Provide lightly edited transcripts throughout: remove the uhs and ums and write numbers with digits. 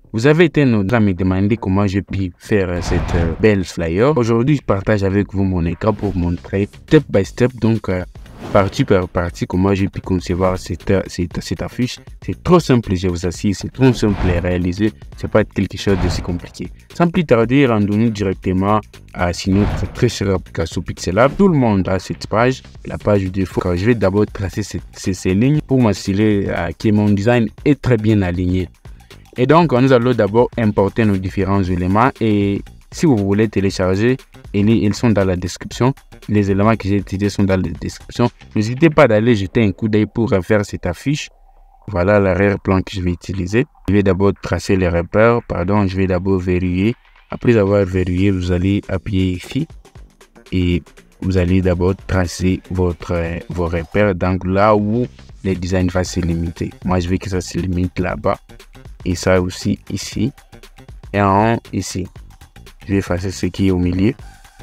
Vous avez été nombreux à me demander comment je puis faire cette belle flyer. Aujourd'hui, je partage avec vous mon écran pour montrer step by step, donc partie par partie, comment j'ai pu concevoir cette affiche. C'est trop simple, je vous assure, c'est trop simple à réaliser. C'est pas quelque chose de si compliqué. Sans plus tarder, rendons-nous directement sur notre très chère application Pixelab. Tout le monde a cette page, la page du défaut. Je vais d'abord tracer ces lignes pour m'assurer que mon design est très bien aligné. Et donc, nous allons d'abord importer nos différents éléments et si vous voulez télécharger, ils sont dans la description. Les éléments que j'ai utilisés sont dans la description. N'hésitez pas d'aller jeter un coup d'œil pour refaire cette affiche. Voilà l'arrière-plan que je vais utiliser. Je vais d'abord tracer les repères. Je vais d'abord verrouiller. Après avoir verrouillé, vous allez appuyer ici et vous allez d'abord tracer vos repères. Donc là où le design va se limiter. Moi, je veux que ça se limite là-bas. Et ça aussi ici. Et en haut ici. Je vais effacer ce qui est au milieu.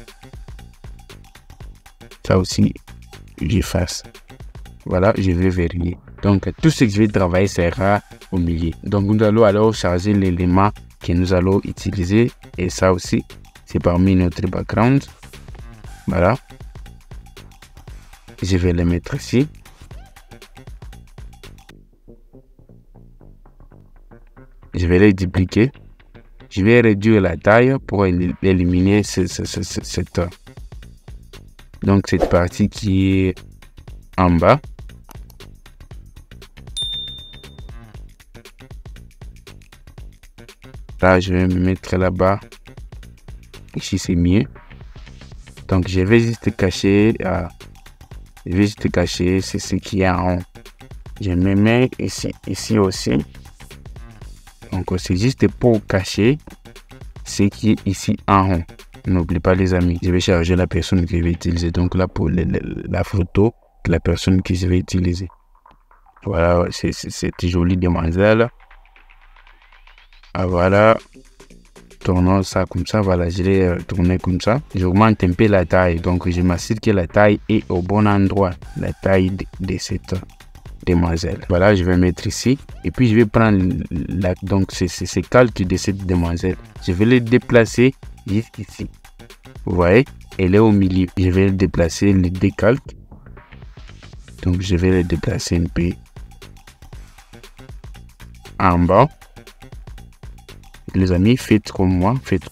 Ça aussi, j'efface. Voilà, je vais verrouiller. Donc, tout ce que je vais travailler sera au milieu. Donc, nous allons alors charger l'élément que nous allons utiliser. Et ça aussi, c'est parmi notre background. Voilà. Je vais le mettre ici. Je vais les dupliquer. Je vais réduire la taille pour éliminer cette partie qui est en bas. Là, je vais me mettre là-bas. Ici, c'est mieux. Donc, je vais juste cacher. C'est ce qui est en haut. Je me mets ici aussi. Donc, c'est juste pour cacher ce qui est ici en haut. N'oubliez pas, les amis, je vais charger la personne que je vais utiliser. Donc là, pour la photo de la personne que je vais utiliser. Voilà, c'est cette jolie demoiselle. Ah, voilà. Tournons ça comme ça. Voilà, je l'ai tourné comme ça. J'augmente un peu la taille. Donc, je m'assure que la taille est au bon endroit. La taille de cette demoiselle. Voilà, je vais mettre ici. Et puis, je vais prendre donc ces calques de cette demoiselle. Je vais les déplacer jusqu'ici. Vous voyez, elle est au milieu. Je vais déplacer les décalques. Donc, je vais les déplacer un peu en bas. Les amis, faites comme moi.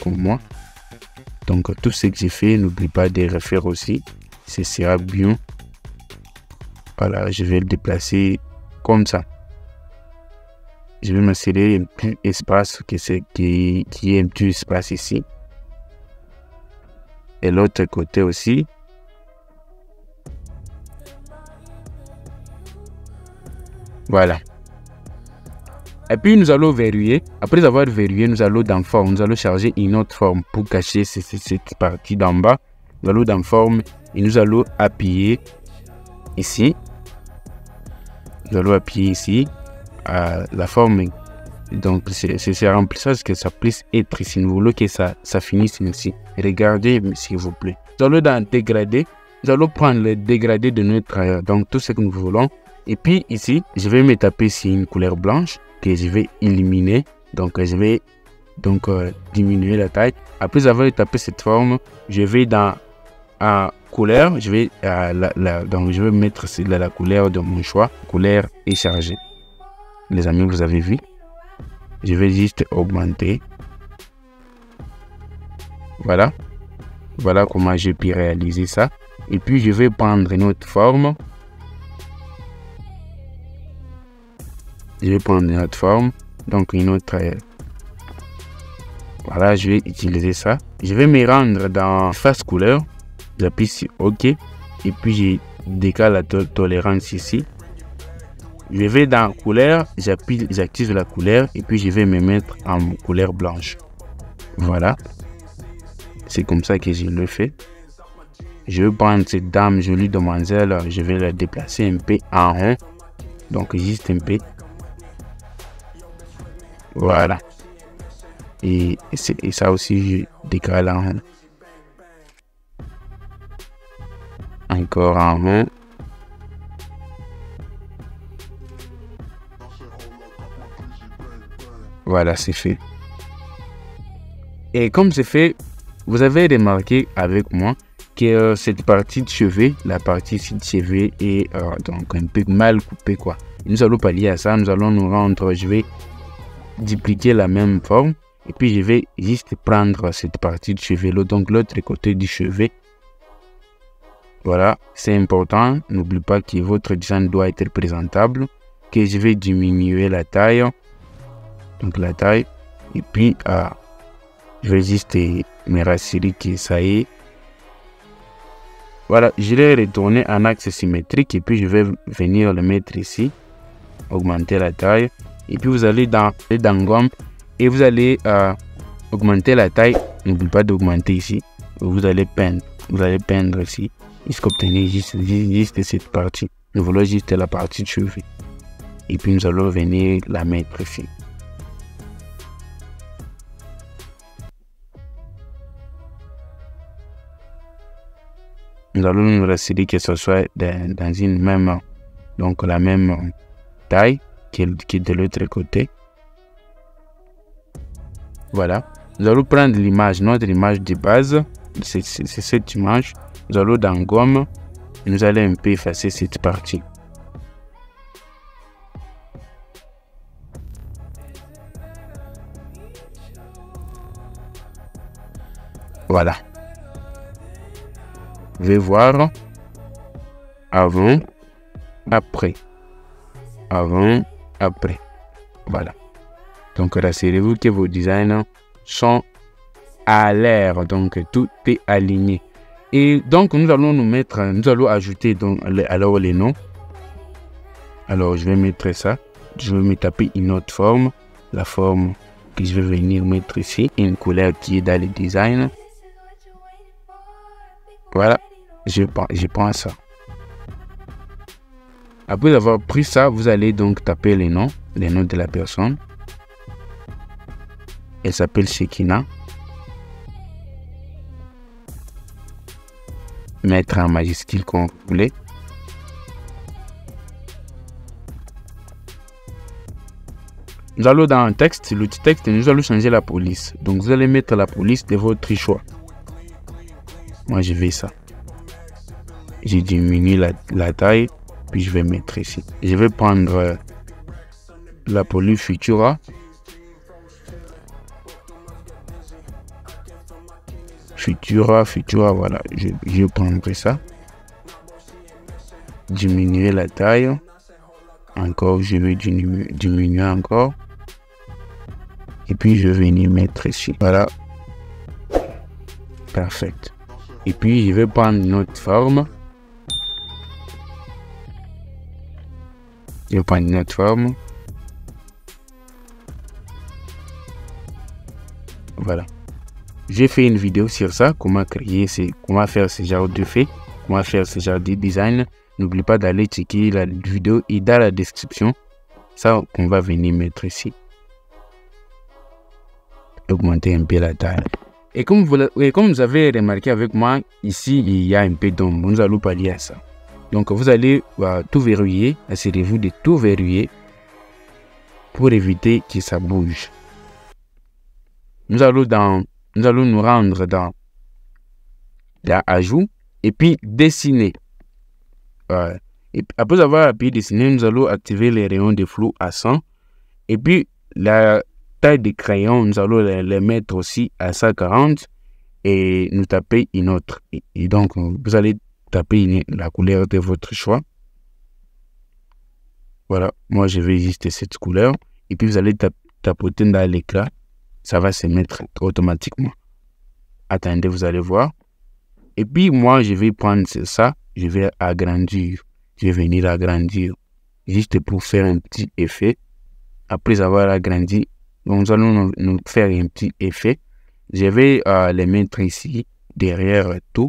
Donc, tout ce que j'ai fait, n'oubliez pas de refaire aussi. Ce sera bien. Voilà, je vais le déplacer comme ça. Je vais m'assurer un peu espace qui est un petit espace ici. Et l'autre côté aussi. Voilà. Et puis nous allons verrouiller. Après avoir verrouillé, nous allons dans forme. Nous allons charger une autre forme pour cacher cette partie d'en bas. Nous allons dans forme et nous allons appuyer ici. Nous allons appuyer ici. La forme. Donc c'est remplissage que ça puisse être ici. Nous voulons que ça finisse ici. Regardez s'il vous plaît. Nous allons dans dégradé. Nous allons prendre le dégradé de notre donc tout ce que nous voulons. Et puis ici, je vais me taper sur une couleur blanche que je vais éliminer. Donc je vais diminuer la taille. Après avoir tapé cette forme, je vais dans couleur. Je vais donc je vais mettre la couleur de mon choix. Couleur est chargée. Les amis, vous avez vu. Je vais juste augmenter. Voilà. Voilà comment j'ai pu réaliser ça. Et puis, je vais prendre une autre forme. Je vais prendre une autre forme. Donc, une autre... Voilà, je vais utiliser ça. Je vais me rendre dans face couleur. J'appuie sur OK. Et puis, je décale la tolérance ici. Je vais dans couleur. J'active la couleur. Et puis, je vais me mettre en couleur blanche. Voilà. C'est comme ça que je le fais. Je vais prendre cette dame jolie demoiselle. Je vais la déplacer un peu en haut. Donc, juste un peu. Voilà. Et ça aussi, je décale en haut. Encore en haut. Voilà, c'est fait. Et comme c'est fait, vous avez remarqué avec moi que cette partie de chevet, la partie ici de chevet est donc un peu mal coupée quoi. Nous allons pallier à ça, nous allons nous rendre, je vais dupliquer la même forme et puis je vais juste prendre cette partie de chevet là, donc l'autre côté du chevet. Voilà, c'est important, n'oublie pas que votre design doit être présentable, que je vais diminuer la taille, donc la taille, et puis je vais juste me rassurer que ça y est. Voilà, je l'ai retourné en axe symétrique et puis je vais venir le mettre ici, augmenter la taille, et puis vous allez dans gomme et vous allez augmenter la taille, n'oubliez pas d'augmenter ici, vous allez peindre ici, jusqu'à obtenir juste cette partie. Nous voulons juste la partie de cheveux. Et puis nous allons venir la mettre ici. Nous allons nous rassurer que ce soit dans une même, donc la même taille qui est de l'autre côté. Voilà. Nous allons prendre l'image, notre image de base. C'est cette image. Nous allons dans gomme et nous allons un peu effacer cette partie. Voilà. Vous pouvez voir avant, après. Avant, après. Voilà. Donc rassurez-vous que vos designs sont à l'air. Donc tout est aligné. Et donc nous allons ajouter donc alors les noms. Alors je vais mettre ça. Je vais me taper une autre forme. La forme que je vais venir mettre ici. Une couleur qui est dans le design. Voilà. Je prends ça. Après avoir pris ça, vous allez donc taper les noms de la personne. Elle s'appelle Shekina. Mettre en majuscule comme vous voulez. Nous allons dans un texte, l'outil texte, et nous allons changer la police. Donc vous allez mettre la police de votre choix. Moi je vais ça. J'ai diminué la taille, puis je vais mettre ici. Je vais prendre la police Futura. Futura, voilà. Je prendrai ça. Diminuer la taille. Encore, je vais diminuer encore. Et puis je vais venir mettre ici. Voilà. Parfait. Et puis je vais prendre une autre forme. Je vais prendre une autre forme. Voilà. J'ai fait une vidéo sur ça, comment faire ce genre de fait, comment faire ce genre de design. N'oublie pas d'aller checker la vidéo et dans la description. Ça qu'on va venir mettre ici. Augmenter un peu la taille. Et comme vous avez remarqué avec moi, ici il y a un peu d'ombre. Nous allons pallier à ça. Donc vous allez tout verrouiller. Assurez-vous de tout verrouiller pour éviter que ça bouge. Nous allons nous rendre dans ajout et puis dessiner. Et après avoir appuyé dessiner, nous allons activer les rayons de flou à 100. Et puis la taille des crayons, nous allons les mettre aussi à 140 et nous taper une autre. Et donc vous allez taper la couleur de votre choix. Voilà, moi je vais juste cette couleur. Et puis vous allez tapoter dans l'éclat. Ça va se mettre automatiquement. Attendez, vous allez voir. Et puis moi, je vais prendre ça, je vais agrandir. Je vais venir agrandir. Juste pour faire un petit effet. Après avoir agrandi, nous allons nous faire un petit effet. Je vais les mettre ici, derrière tout.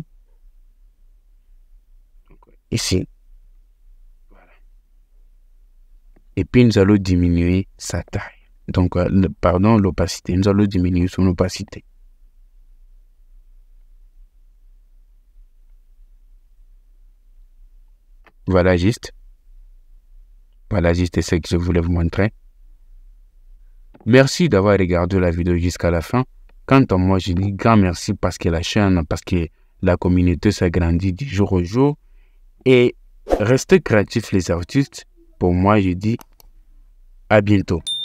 Ici. Voilà. Et puis nous allons diminuer sa taille. Donc, pardon, l'opacité. Nous allons diminuer son opacité. Voilà juste. Voilà juste ce que je voulais vous montrer. Merci d'avoir regardé la vidéo jusqu'à la fin. Quant à moi, je dis grand merci parce que la chaîne, parce que la communauté s'agrandit du jour au jour. Et restez créatifs les artistes. Pour moi, je dis à bientôt.